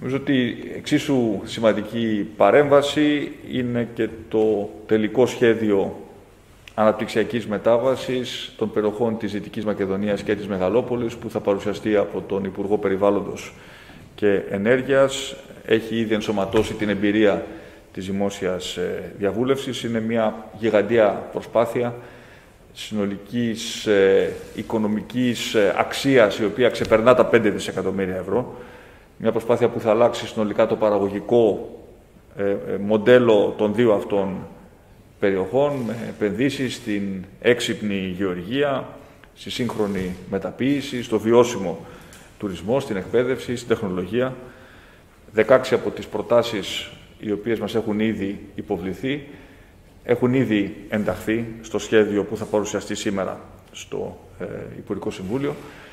Νομίζω ότι εξίσου σημαντική παρέμβαση είναι και το τελικό σχέδιο αναπτυξιακής μετάβασης των περιοχών της Δυτικής Μακεδονίας και της Μεγαλόπολης, που θα παρουσιαστεί από τον Υπουργό Περιβάλλοντος και Ενέργειας. Έχει ήδη ενσωματώσει την εμπειρία της δημόσιας διαβούλευσης. Είναι μια γιγαντία προσπάθεια συνολικής οικονομικής αξίας, η οποία ξεπερνά τα 5 δισεκατομμύρια ευρώ. Μια προσπάθεια που θα αλλάξει συνολικά το παραγωγικό μοντέλο των δύο αυτών περιοχών, με επενδύσεις στην έξυπνη γεωργία, στη σύγχρονη μεταποίηση, στο βιώσιμο τουρισμό, στην εκπαίδευση, στην τεχνολογία. 16 από τις προτάσεις οι οποίες μας έχουν ήδη υποβληθεί έχουν ήδη ενταχθεί στο σχέδιο που θα παρουσιαστεί σήμερα στο Υπουργικό Συμβούλιο